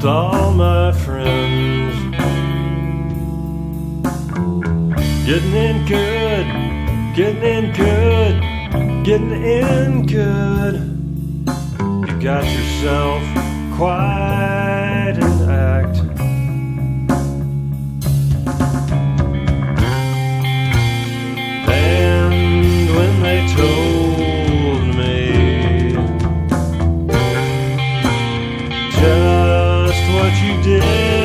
with all my friends. Getting in good, getting in good, getting in good. You got yourself quite an act. And when they told me just what you did,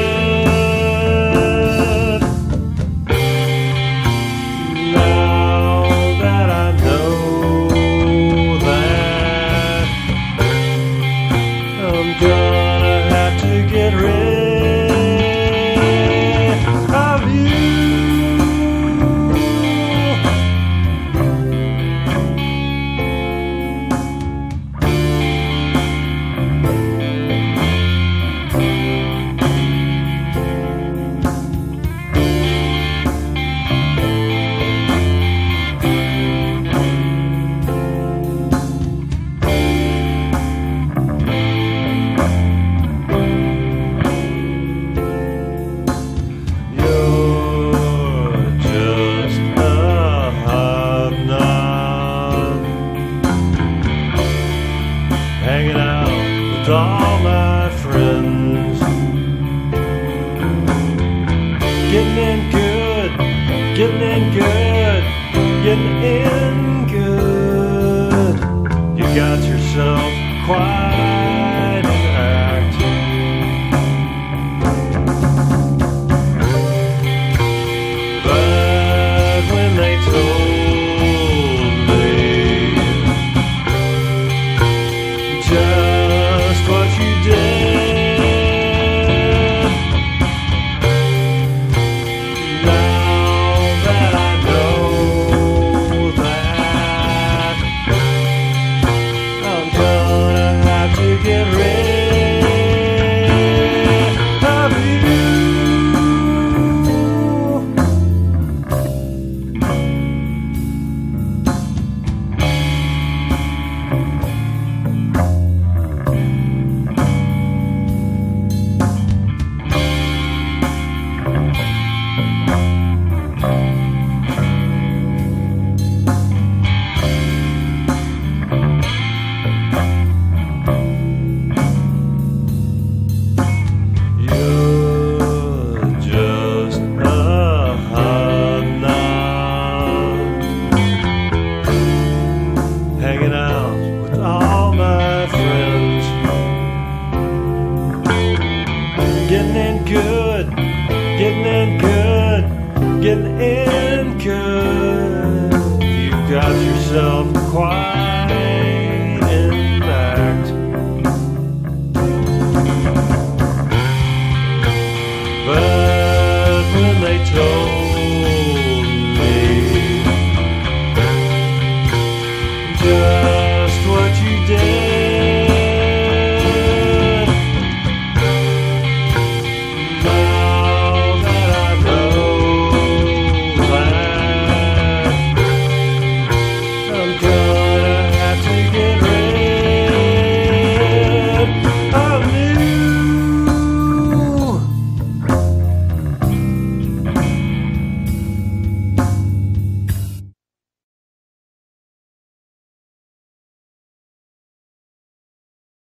gonna have to get rid of you. Hanging out with all my friends. Getting in good, getting in good, getting in good. You got yourself quite an act. But when they told just what you did, now that I know that, I'm gonna have to get rid of you. Hanging out with all my friends. Getting in good, getting in good, getting in good. You got yourself quite an act. But when they told